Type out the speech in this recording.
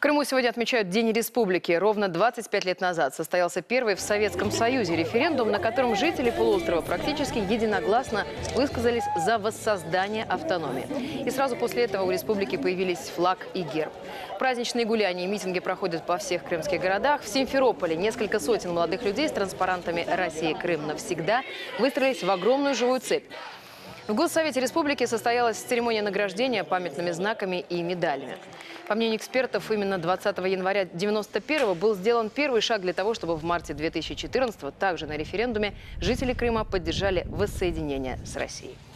Крыму сегодня отмечают День Республики. Ровно 25 лет назад состоялся первый в Советском Союзе референдум, на котором жители полуострова практически единогласно высказались за воссоздание автономии. И сразу после этого у республики появились флаг и герб. Праздничные гуляния и митинги проходят по всех крымских городах. В Симферополе несколько сотен молодых людей с транспарантами «Россия, Крым навсегда» выстроились в огромную живую цепь. В Госсовете Республики состоялась церемония награждения памятными знаками и медалями. По мнению экспертов, именно 20 января 1991-го был сделан первый шаг для того, чтобы в марте 2014-го также на референдуме жители Крыма поддержали воссоединение с Россией.